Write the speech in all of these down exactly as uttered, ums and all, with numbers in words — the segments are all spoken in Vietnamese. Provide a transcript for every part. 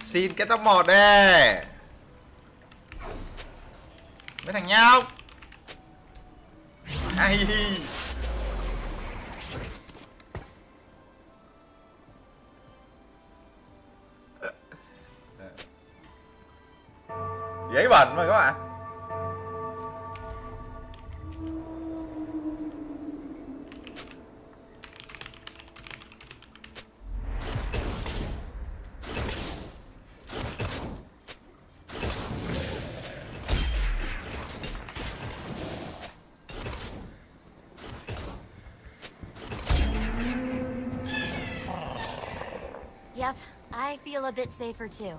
Xin cái top một đi. Mấy thằng nhau. Ai. Giấy bẩn mà các bạn. Yep, I feel a bit safer too.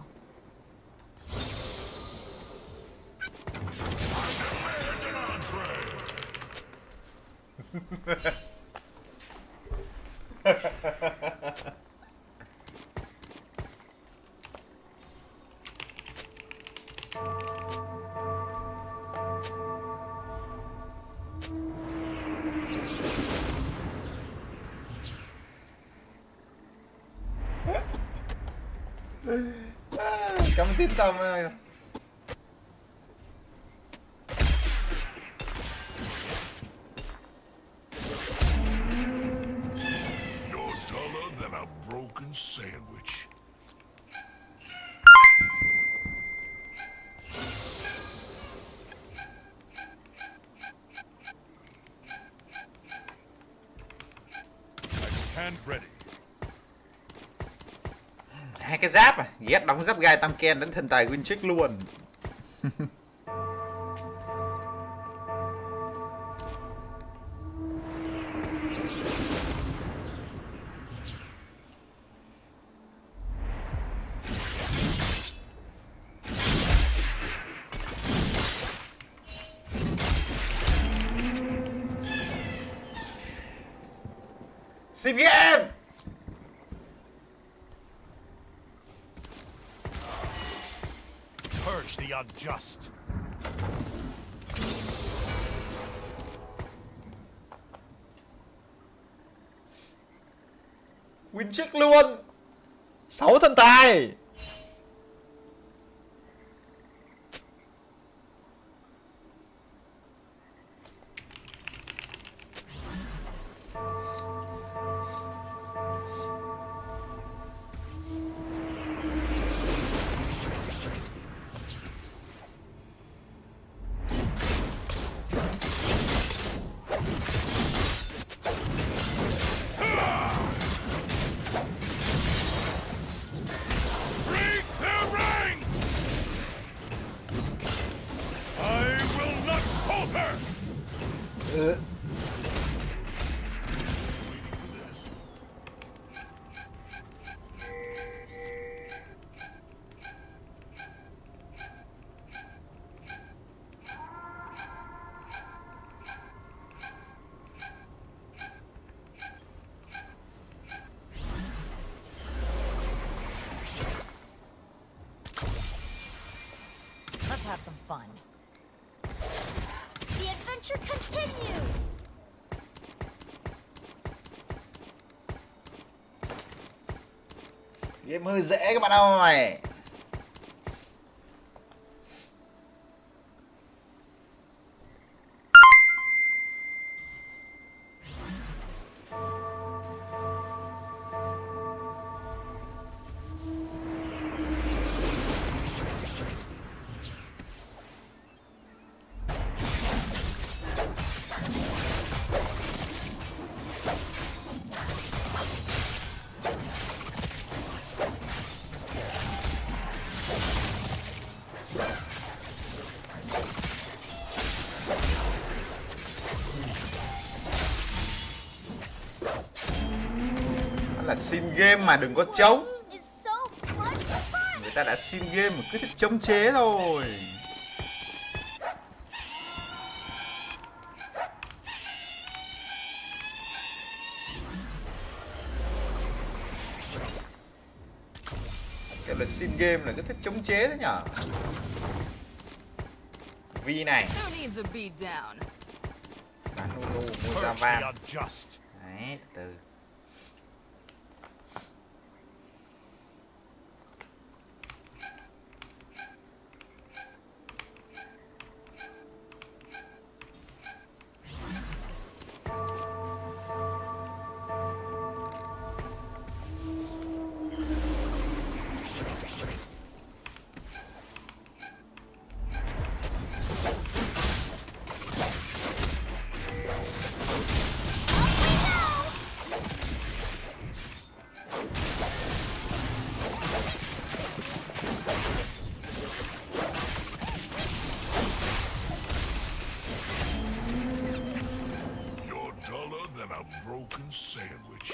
Cảm ơn tin tâm ơi. You're duller than a broken sandwich. I stand ready. Hai cái giáp à, ghét đóng giáp gai tam ken đến thần tài win trick luôn. Xin game. Purge the unjust. Win trick luôn. Sáu thần tài. Uh. Let's have some fun. The adventure continues! Game hơi dễ các bạn ơi. Là xin game mà đừng có chống. Người ta đã xin game mà cứ thích chống chế thôi. Kiểu là xin game là cứ thích chống chế thế nhở. Vi này bán Nunu mua ra vang. Đấy, từ từ.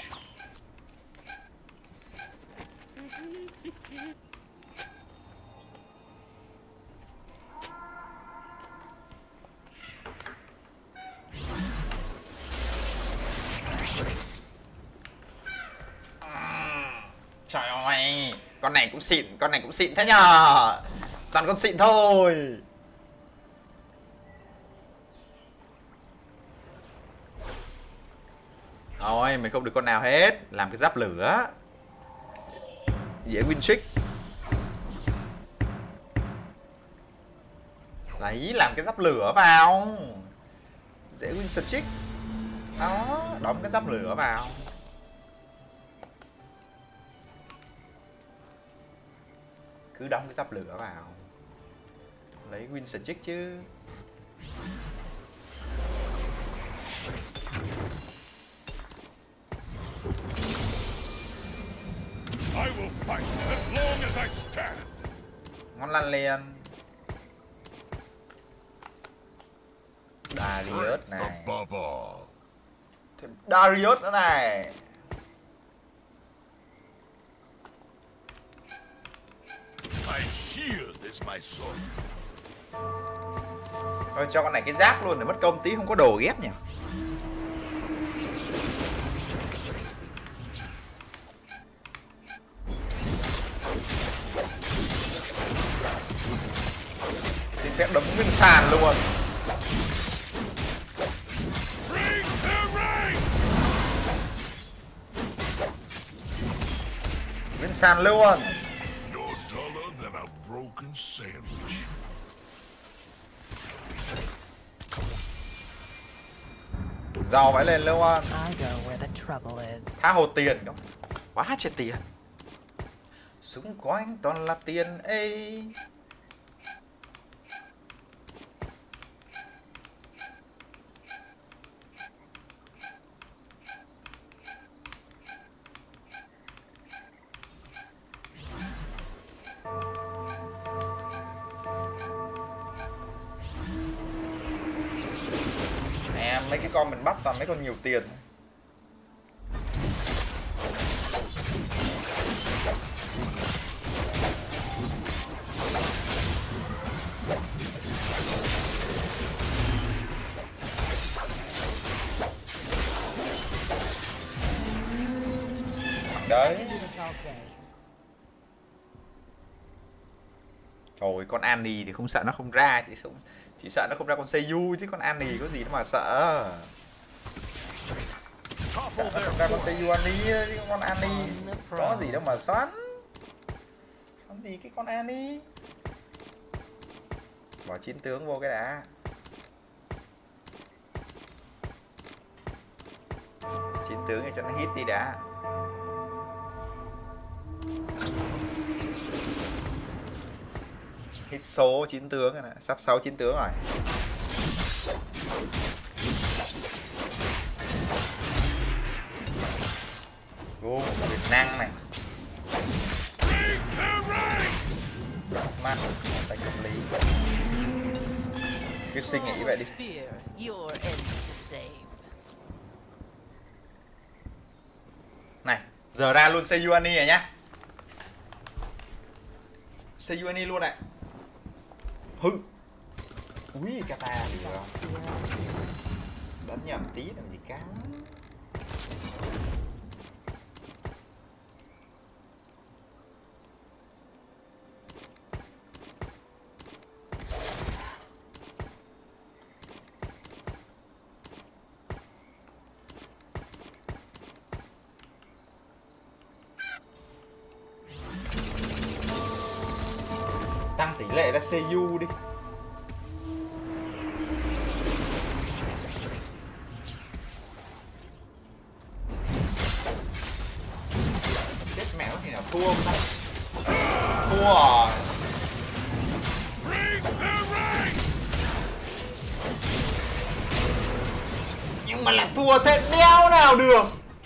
Trời ơi, con này cũng xịn, con này cũng xịn thế nhờ. Toàn con xịn thôi. Thôi, mình không được con nào hết. Làm cái giáp lửa dễ win trick. Đấy, làm cái giáp lửa vào dễ win streak. Đó, đóng cái giáp lửa vào. Cứ đóng cái giáp lửa vào lấy win streak chứ. I will fight as long as I stand. Ngon lăn liền. Darius này. Above all. Thêm Darius nữa này. My shield is my sword. Thôi cho con này cái giáp luôn để mất công tí không có đồ ghép nhỉ. Xin phép đấm nguyên sàn luôn. Nguyên sàn luôn. You're duller than a broken sandwich. Giàu vãi lên luôn. I go where the trouble is. Tha hồ tiền không? Quá trời tiền. Xung quanh toàn là tiền ấy. Nè, mấy cái con mình bắt toàn mấy con nhiều tiền. Đấy. Trời, con Annie thì không sợ nó không ra, chỉ sợ chỉ sợ nó không ra con Seiyu chứ con Annie có gì đâu mà sợ. Sợ nó không ra con Seiyu Annie chứ con Annie có gì đâu mà xoắn. Xoắn gì cái con Annie. Bỏ chiến tướng vô cái đã. Chiến tướng thì cho nó hit đi đã. Hit số chín tướng rồi nè, sắp sáu chín tướng rồi. Vô quyền năng này. Mắt tay công lý. Cứ suy nghĩ vậy đi. Này, giờ ra luôn Seiyu Ani rồi nhá. Seiyu Ani luôn này. Hư. Ui, kata thì không. Đánh nhầm tí làm gì cá. Tăng tỷ lệ ra Seiyu đi. Chết mẹ có thể nào thua không? Thua rồi. Nhưng mà lại thua thế đéo nào được.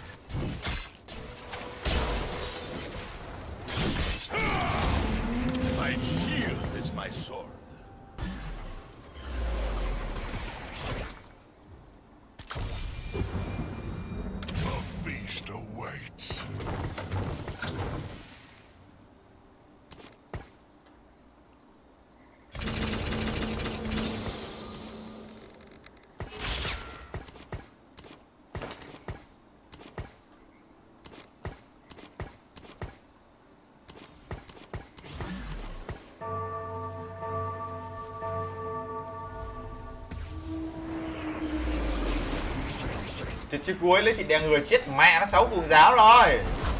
My sword. A feast awaits. fight. Trận chiếc cuối lấy thịt đè người chết mẹ nó xấu cuồng giáo rồi.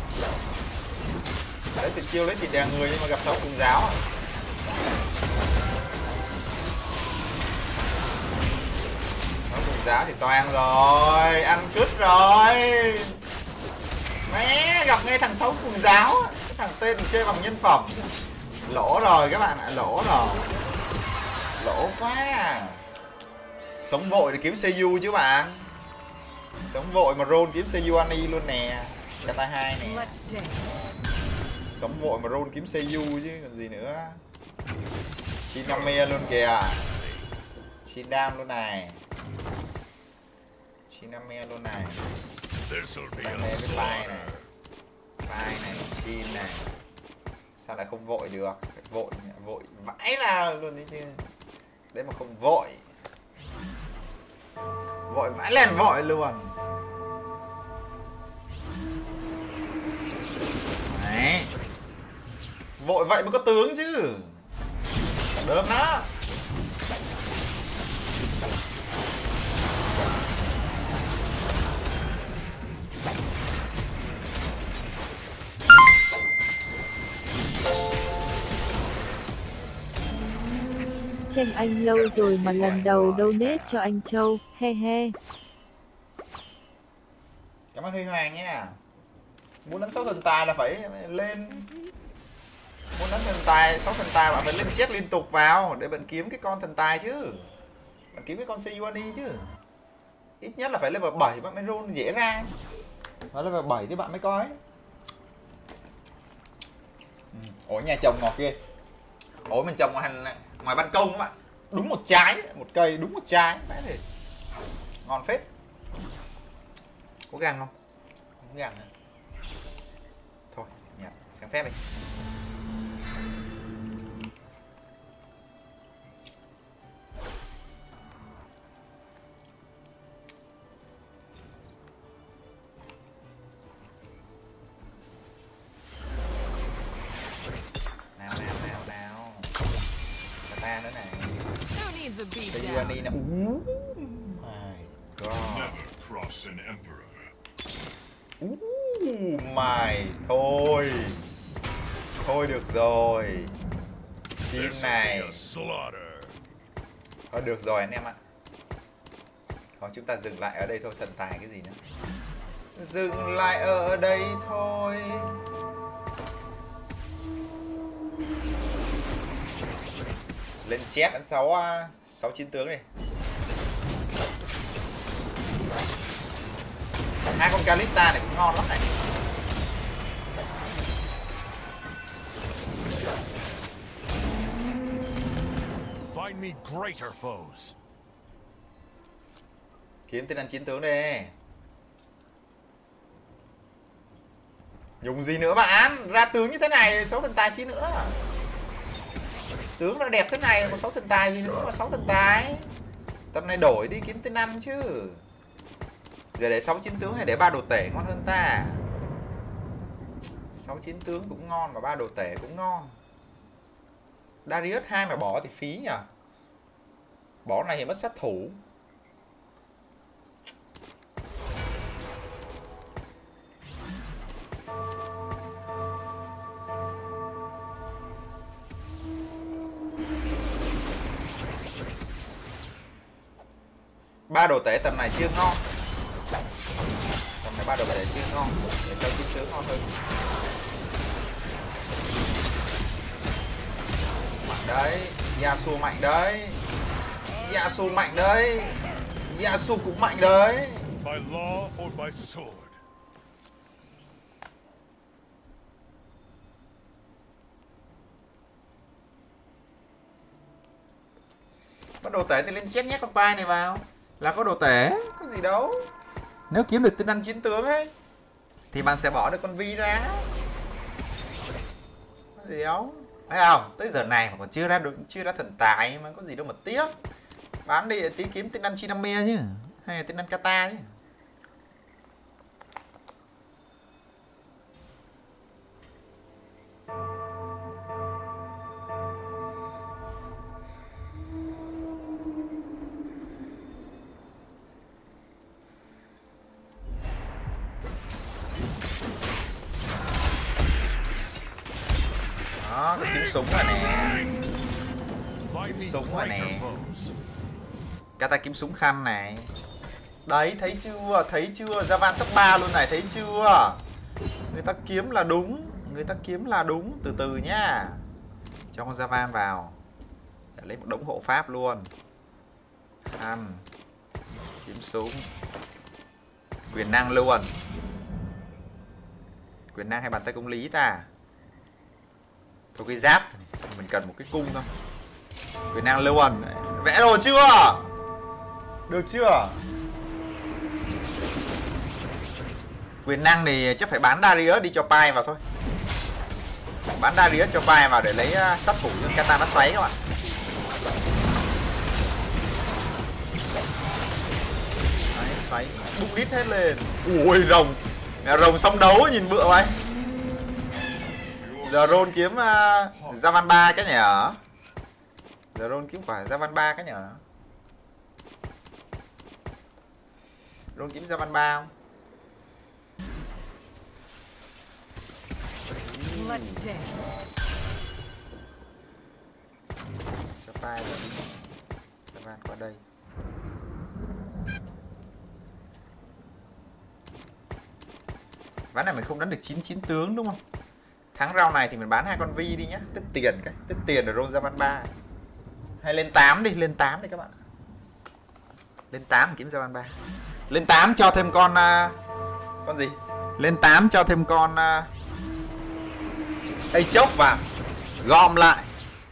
Đấy tuyệt chiêu lấy thịt đè người nhưng mà gặp xấu cuồng giáo. Xấu cuồng giáo thì toàn rồi, ăn cứt rồi. Mẹ gặp ngay thằng xấu cuồng giáo, cái thằng tên chơi bằng nhân phẩm. Lỗ rồi các bạn ạ, lỗ rồi. Lỗ quá. Sống vội để kiếm xê u chứ bạn. Sống vội mà roll kiếm Sejuani luôn nè. Kata hai nè. Sống vội mà roll kiếm Seju chứ còn gì nữa. Shiname luôn kìa. Shindam luôn này. Shiname luôn này. Shiname với Pai này. Pai này, Shin này. Sao lại không vội được? Phải vội, vội vãi ra luôn đấy chứ. Đấy mà không vội. Vội vãi lên vội luôn. Đấy. Vội vậy mới có tướng chứ. Đớm đó. Xem anh lâu rồi mà lần đầu donate cho anh Châu, he he. Cảm ơn Huy Hoàng nha. Muốn đánh sáu thần tài là phải lên. Muốn đánh thần tài, sáu thần tài bạn phải lên chết liên tục vào để bạn kiếm cái con thần tài chứ. Bạn kiếm cái con Sejuani chứ. Ít nhất là phải level bảy bạn mới roll dễ ra. Phải level bảy thì bạn mới coi. Ổi nhà chồng ngọt ghê. Ổi mình trồng ngoài, ngoài ban công các bạn. Đúng một trái, một cây đúng một trái. Thì ngon phết. Có găng không? Không găng hả? Thôi, nhận, găng phép đi. Nào, nào, nào, nào. Ta nữa này. Sejuani nè. Uh, my god. Never cross an emperor. Uh, my. Thôi. Thôi được rồi. Team này. Thôi được rồi anh em ạ. Thôi chúng ta dừng lại ở đây thôi. Thần tài cái gì nữa. Dừng lại ở đây thôi. Lên chét ăn sáu sáu chín tướng này. Hai con Kalista này cũng ngon lắm này. Find me greater foes. Kiếm tên ăn chín tướng đây. Dùng gì nữa bạn? Ra tướng như thế này, sáu thần tài chi nữa. Tướng nó đẹp thế này, có sáu thần tài gì nữa mà sáu thần tài. Tầm này đổi đi kiếm tên ăn chứ. Giờ để sáu chín tướng hay để ba đồ tể ngon hơn ta. sáu chín tướng cũng ngon mà ba đồ tể cũng ngon. Darius hai mà bỏ thì phí nhỉ. Bỏ này thì mất sát thủ. Ba đồ tể tầm này chưa ngon. Tầm này ba đồ tể chưa ngon. Để cho chín tướng ngon hơn. Mạnh đấy. Yasuo mạnh đấy. Yasuo mạnh đấy. Yasuo cũng mạnh đấy. By law or by sword. Bắt đồ tể thì lên chết nhét con pai này vào. Là có đồ tể. Có gì đâu. Nếu kiếm được tên ăn chiến tướng ấy. thì bạn sẽ bỏ được con Vi ra. Có gì đâu. Thấy không? Tới giờ này mà còn chưa ra được, chưa ra thần tài mà có gì đâu mà tiếc. Bán đi tí kiếm tên ăn Chinamia chứ, hay là tên ăn Kata chứ. Đó, cái kiếm súng rồi nè. Kiếm súng rồi nè. Kata kiếm súng khăn này. Đấy, thấy chưa? Thấy chưa? Javan sắp ba luôn này, thấy chưa? Người ta kiếm là đúng. Người ta kiếm là đúng. Từ từ nhá. Cho con Javan vào. Để lấy một đống hộ pháp luôn. Khăn. Kiếm súng. Quyền năng luôn. Quyền năng hay bàn tay công lý ta? Thôi cái giáp. Mình cần một cái cung thôi. Quyền năng luôn. Vẽ đồ chưa? Được chưa? Quyền năng thì chắc phải bán Darius đi cho Pai vào thôi. Bán Darius cho Pai vào để lấy uh, sát thủ cho Kata nó xoáy các bạn. Đấy, xoáy. Bung đít hết lên. Ui rồng. Rồng xong đấu nhìn bựa vậy. Giờ Ron kiếm uh, Javan ba cái nhở. Giờ Ron kiếm quả Javan ba cái nhở. Ron kiếm Javan ba không? Let's dance. Cho Pai rồi. Javan qua đây. Ván này mình không đánh được chín chín tướng đúng không? Thắng round này thì mình bán hai con Vi đi nhá, tích tiền cái, tích tiền ở Ron Javan ba. Hay lên tám đi, lên tám đi các bạn. Lên tám kiếm Javan ba. Lên tám cho thêm con uh, con gì? Lên tám cho thêm con uh, Aatrox vào. Gom lại.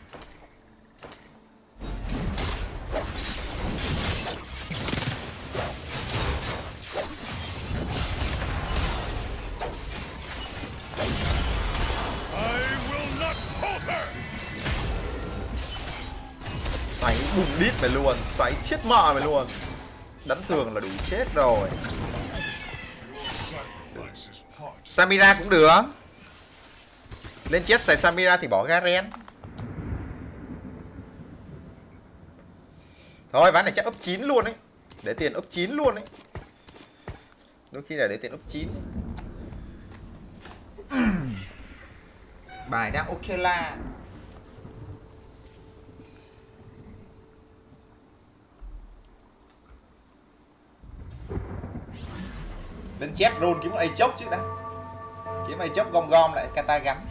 Xoáy bùng đít mày luôn, xoáy chết mọ mày luôn. Đánh tường là đủ chết rồi. Samira cũng được. Lên chết xài Samira thì bỏ Garen. Thôi ván này chắc ấp chín luôn ấy. Để tiền ấp chín luôn ấy. Đôi khi là để tiền ấp chín. Bài đang ok la. Lên chép roll kiếm một Aatrox trước đã. Kiếm Aatrox gom gom lại Kata gắn.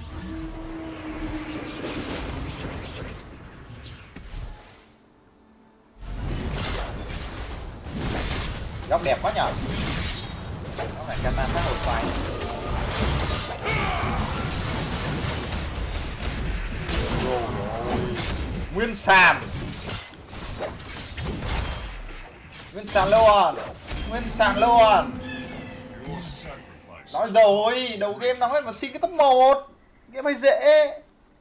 Góc đẹp quá nhở. Góc này Kata phát hồi xoáy. Nguyên sàn. Nguyên sàn luôn. Nguyên sàn luôn. Nói rồi, đầu game nó mà xin cái top một. Game hơi dễ.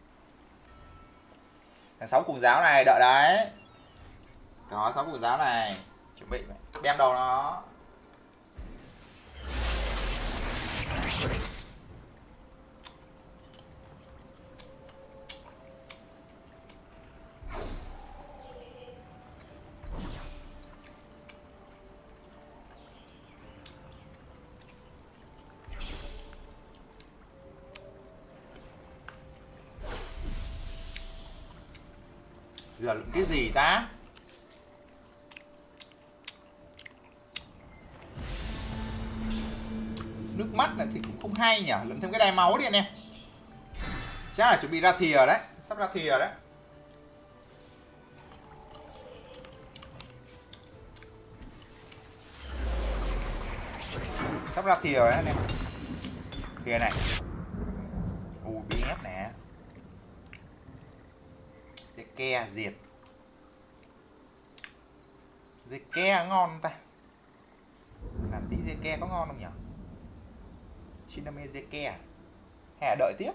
Thằng sáu cùng giáo này, đợi đấy. Có sáu cùng giáo này. Chuẩn bị bem đầu nó. Giờ lượm cái gì ta? Nước mắt này thì cũng không hay nhỉ. Lượm thêm cái đai máu đi anh em. Chắc là chuẩn bị ra thìa đấy. Sắp ra thìa đấy. Sắp ra thìa đấy anh em. Thìa này. Ui bê ép nè. Ke diệt. Dê ke ngon ta. Làm tí dê ke có ngon không nhỉ? Shiname Zeke hay là đợi tiếp?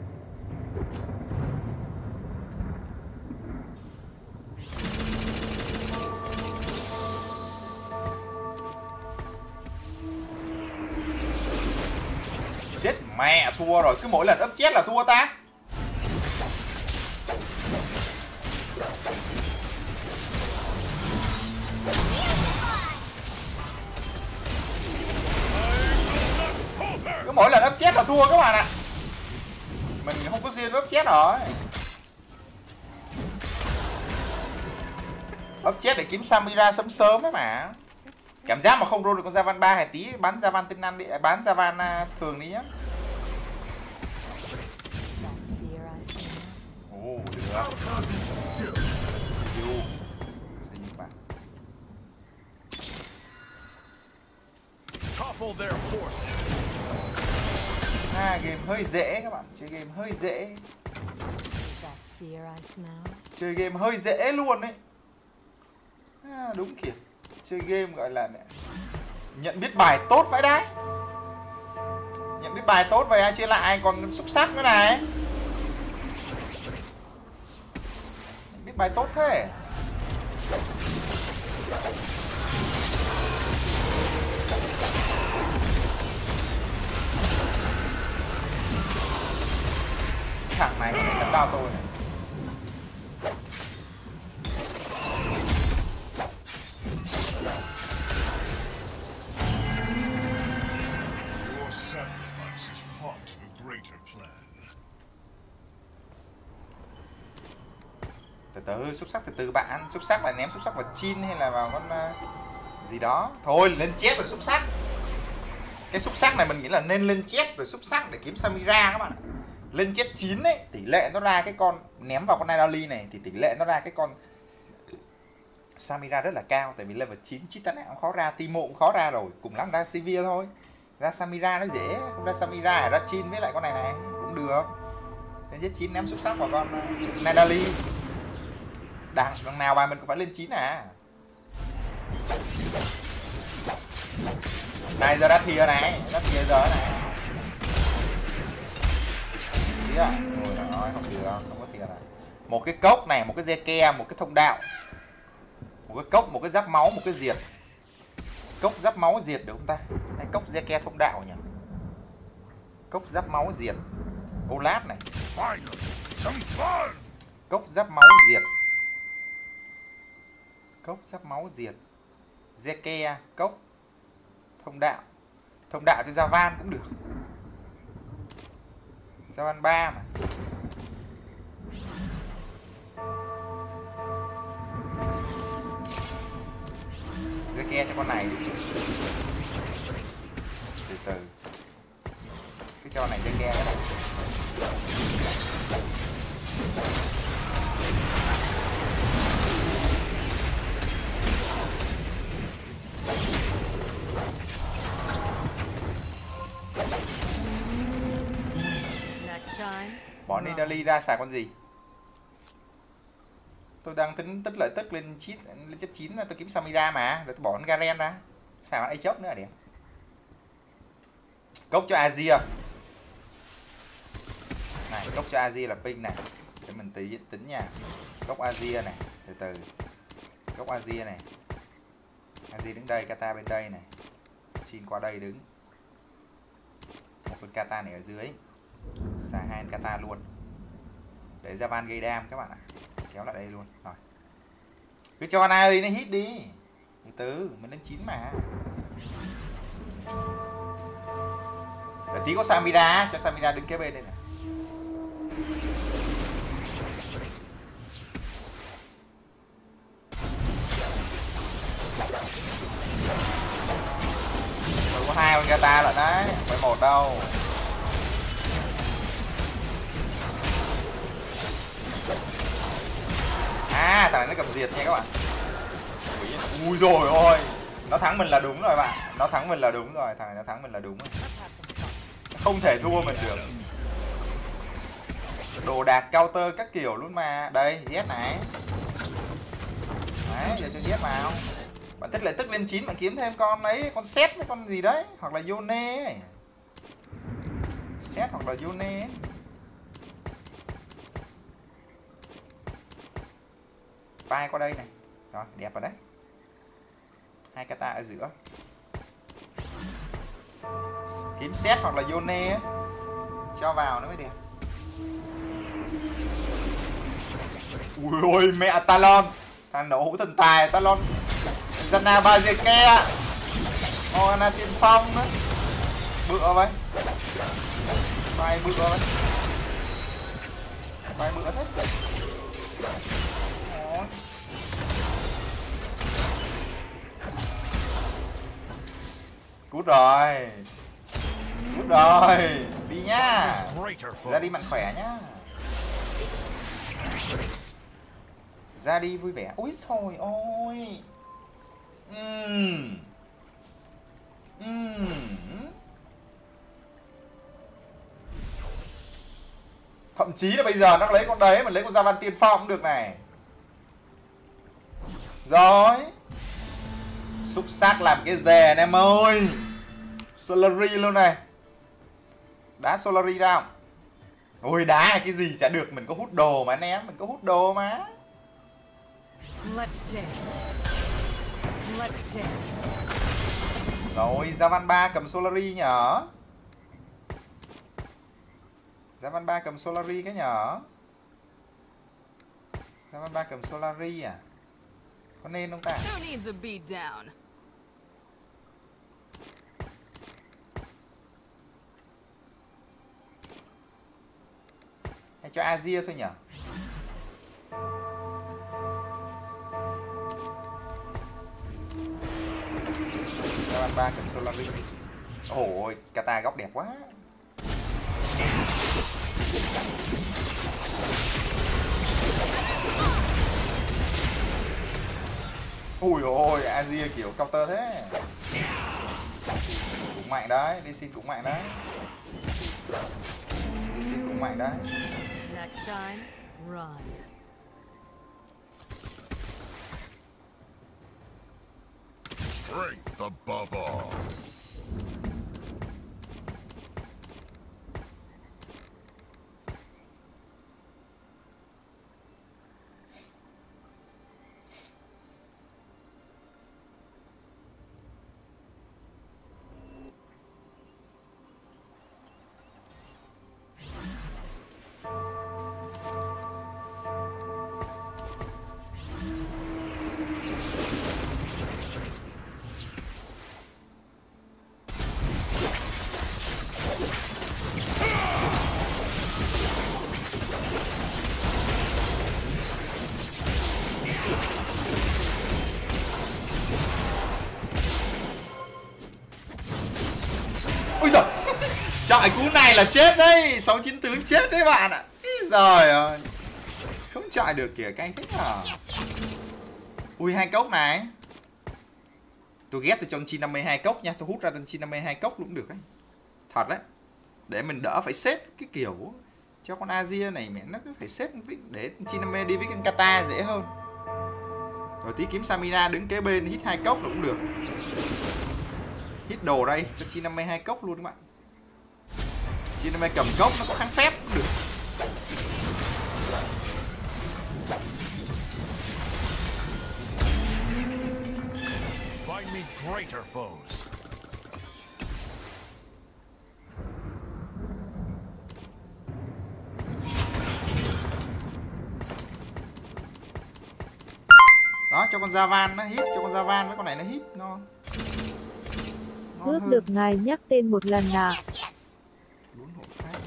Chết mẹ, thua rồi, cứ mỗi lần ấp chết là thua ta. Cứ mỗi lần ấp chết là thua các bạn ạ. Mình không có duyên ấp chết rồi. Ấp chết để kiếm Samira sớm sớm ấy mà. Cảm giác mà không roll được con Javan ba hay tí bán Javan tinh năng đi, bán Javan uh, thường đi nhá. Ồ, oh, được. Yêu. À, game hơi dễ các bạn, chơi game hơi dễ. Chơi game hơi dễ luôn đấy. À, đúng kìa. Chơi game gọi là mẹ nhận biết bài tốt vậy đấy. Nhận biết bài tốt vậy ai chơi lại còn xúc sắc nữa này. Nhận biết bài tốt thế. Thằng này sẽ cao tôi này. Từ từ, xúc sắc từ từ bạn. Xúc sắc là ném xúc sắc vào chin hay là vào con uh, gì đó. Thôi lên chết rồi xúc sắc. Cái xúc sắc này mình nghĩ là nên lên chết rồi xúc sắc để kiếm Samira các bạn. Lên chết chín ấy, tỷ lệ nó ra cái con ném vào con Nidalee này thì tỷ lệ nó ra cái con Samira rất là cao. Tại vì level chín Chitana cũng khó ra, Timo cũng khó ra rồi. Cùng lắm ra Sivir thôi. Ra Samira nó dễ, không ra Samira ra Chin với lại con này này cũng được. Lên chết chín ném xúc sắc vào con uh, Nidalee. Đằng, đằng nào bài mình cũng phải lên chín à. Này giờ đã thìa này, đã thìa giờ này. Thìa, ôi trời ơi, không thìa đâu, không có thìa này. Một cái cốc này, một cái Zeke, một cái thông đạo. Một cái cốc, một cái giáp máu, một cái diệt. Cốc giáp máu diệt được không ta? Này, cốc Zeke thông đạo nhỉ? Cốc giáp máu diệt. Olaf này. Cốc giáp máu diệt. Cốc giáp máu diệt. Zeke, cốc. Thông đạo. Thông đạo cho Javan cũng được. Javan ba mà. Zeke cho con này. Từ từ. Cái cho này Zeke cái này. Bỏ Nidalee ra xài con gì? Tôi đang tính tích lợi tức lên chít lên chất chín tôi kiếm Samira mà, rồi tôi bỏ con Garen ra. Xài con Aatrox nữa à điểm. Cốc cho Azir. Này, cốc cho Azir là ping này. Để mình tí tính nha. Cốc Azir này, từ từ. Cốc Azir này. Azir đứng đây, Kata bên đây này. Xin qua đây đứng. Một con Kata này ở dưới. Xài hai con Kata luôn. Để Javan gây đam các bạn ạ. Kéo lại đây luôn. Rồi. Cứ cho này đi nó hit đi. Từ từ, mình lên chín mà. Để tí có Samira, cho Samira đứng kế bên đây nè. Rồi có hai con Gata lận đấy, không phải một đâu. À, thằng này nó cầm diệt nha các bạn. Ui rồi ôi, nó thắng mình là đúng rồi bạn. Nó thắng mình là đúng rồi, thằng này nó thắng mình là đúng rồi. Không thể thua mình được. Đồ đạc counter các kiểu luôn mà. Đây, Z này. Đấy, để cho Z vào. Bạn thích lại tức lên chín bạn kiếm thêm con ấy, con set với con gì đấy, hoặc là Yone ấy. Set hoặc là Yone ấy. Vai qua đây này. Rồi, đẹp vào đấy. Hai kata ở giữa. Kiếm Set hoặc là Yone ấy. Cho vào nó mới đẹp. Ui ôi mẹ Talon. Thằng nổ hũ thần tài Talon. Zana Bazeke. Morgana tiên phong đó. Bựa vậy. Vai bựa vậy. Vai bựa thế. Ôi. Cút rồi. Cút rồi. Đi nhá. Ra đi mạnh khỏe nhá. Ra đi vui vẻ. Úi xồi ôi. Uhm. Uhm. Thậm chí là bây giờ nó lấy con đấy mà lấy con Gia Văn tiên phong cũng được này. Rồi. Xúc xác làm cái gì anh em ơi. Solary luôn này. Đá Solary ra không? Ôi đá là cái gì chả được. Mình có hút đồ mà anh em. Mình có hút đồ mà. Let's dance. Let's dance. Rồi Gia Văn ba cầm Solary nhở. Gia Văn ba cầm Solary cái nhở. Gia Văn ba cầm Solary à? Có nên không ta? Who needs a beat down? Hay cho Azir thôi nhở? Gia Văn ba cầm Solary. Ôi, kata góc đẹp quá. Ui ôi, Azir kiểu counter thế. Cũng mạnh đấy, Lee Sin cũng mạnh đấy. Lee Sin cũng mạnh đấy. Next time, run. Break the bubble. Chọi cú này là chết đấy. Sáu chín tướng chết đấy bạn ạ. Trời ơi. Không chọi được kìa canh thích à. Ui hai cốc này. Tôi ghét tôi cho chi năm mươi hai cốc nha. Tôi hút ra chi năm mươi hai cốc cũng được ấy. Thật đấy. Để mình đỡ phải xếp cái kiểu cho con Azir này mẹ nó cứ phải xếp để chi năm mươi đi với con Kata dễ hơn. Rồi tí kiếm Samira đứng kế bên hit hai cốc cũng được. Hit đồ đây cho chi năm mươi hai cốc luôn các bạn. Chi năm mươi cầm cốc nó có kháng phép cũng được. Find me greater foes. Đó cho con Javan nó hit, cho con Javan với con này nó hit ngon. Ước được ngài nhắc tên một lần nào. Bốn hộ pháp.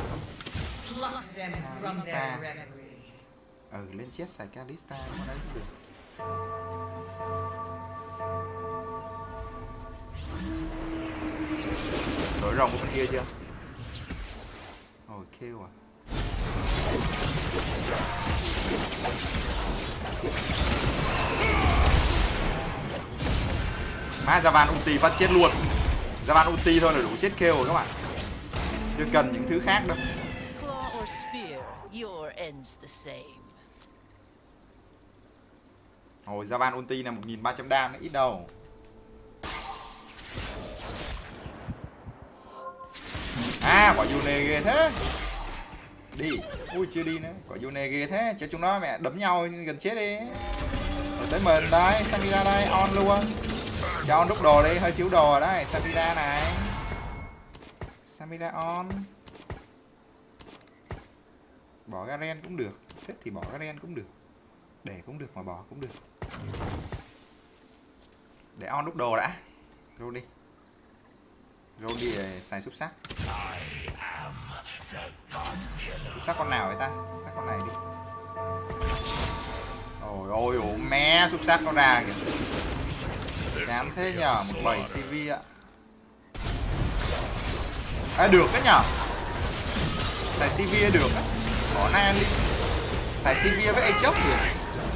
Ừ lên chết xài Kalista con đấy cũng được. Đổi rồng của bên kia chưa? Rồi kêu à. Má Javan ulti phát chết luôn. Javan ulti thôi là đủ chết kêu rồi các bạn. Chưa cần những thứ khác đâu. Claw or spear, your end's the same. Hồi Javan ulti là một nghìn ba trăm đam, ít đâu. À, quả Yone ghê thế. Đi. Ui, chưa đi nữa. Quả Yone ghê thế. Chứ chúng nó mẹ đấm nhau gần chết đi. Rồi tới mình đấy. Samira đây. On luôn. Cho on đúc đồ đi. Hơi thiếu đồ rồi đấy. Samira này. Samira on. Bỏ Garen cũng được. Thích thì bỏ Garen cũng được. Để cũng được mà bỏ cũng được. Để on đúc đồ đã. Rồi đi. Rồi đi để xài xúc sắc. Xúc sắc con nào vậy ta? Sắc con này đi. Ôi ôi ôi mẹ, xúc sắc con ra kìa. Chán thế nhờ, một bảy xê vê ạ. À được đấy nhờ. Xài xê vê được á. Bỏ này đi. Xài xê vê với A chốc được.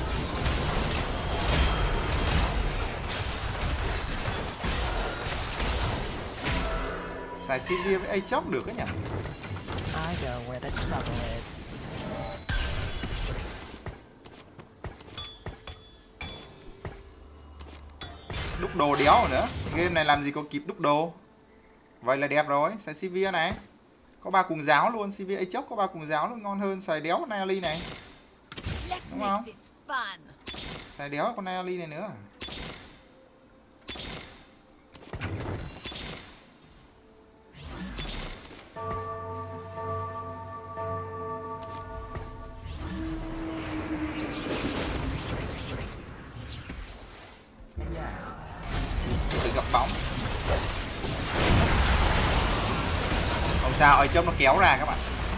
Xài xê vê với A chốc được đấy nhỉ? I go where the trouble is. Đúc đồ đéo rồi nữa. Game này làm gì có kịp đúc đồ. Vậy là đẹp rồi. Xài xê vê này. Có ba cùng giáo luôn. xê vê A chốc có ba cùng giáo luôn. Ngon hơn xài đéo con Nayali này. Đúng không? Xài đéo con Nayali này nữa. Tự gặp bóng. Không sao, ở chốc nó kéo ra các bạn.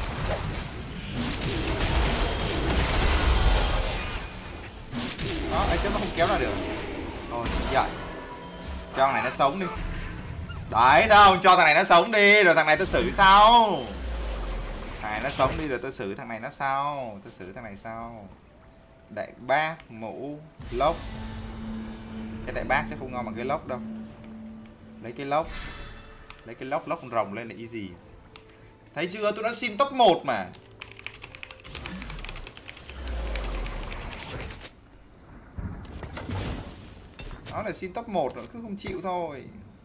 Đó, ở chốc nó không kéo ra được. Thôi, dậy. Cho thằng này nó sống đi. Đấy, thấy không? Cho thằng này nó sống đi, rồi thằng này tôi xử sau. Thằng này nó sống đi, rồi tôi xử thằng này nó sau. Tôi xử thằng này sau. Đại bác, mũ, lốc. Cái đại bác sẽ không ngon bằng cái lốc đâu. Lấy cái lốc. Lấy cái lốc, lốc con rồng lên là easy. Thấy chưa? Tôi đã xin top một mà. Đó là xin top một rồi, cứ không chịu thôi.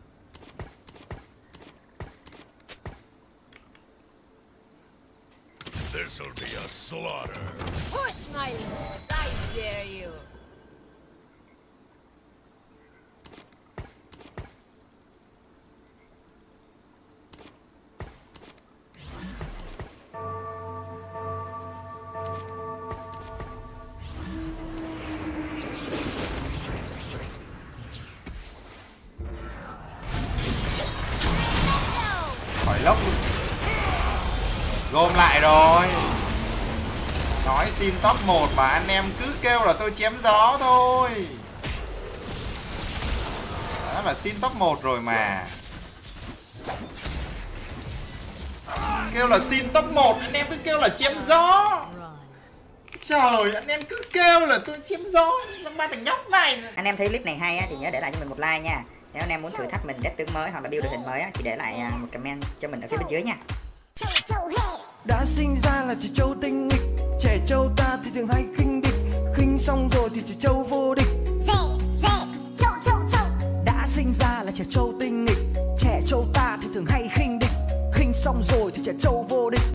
This'll be a slaughter. Push my limits, I dare you. Khỏi lốc luôn. Gom lại rồi. Nói xin top một mà anh em cứ kêu là tôi chém gió thôi. Đó là xin top một rồi mà. Kêu là xin top một, anh em cứ kêu là chém gió. Trời, anh em cứ kêu là tôi chém gió. Ba thằng nhóc này. Anh em thấy clip này hay á, thì nhớ để lại cho mình một like nha. Nếu anh em muốn thử thách mình death tướng mới hoặc là build đội hình mới á, thì để lại một comment cho mình ở phía bên dưới nha. Đã sinh ra là trẻ trâu tinh nghịch, trẻ trâu ta thì thường hay khinh địch, khinh xong rồi thì trẻ trâu vô địch. Đã sinh ra là trẻ trâu tinh nghịch, trẻ trâu ta thì thường hay khinh địch, khinh xong rồi thì trẻ trâu vô địch.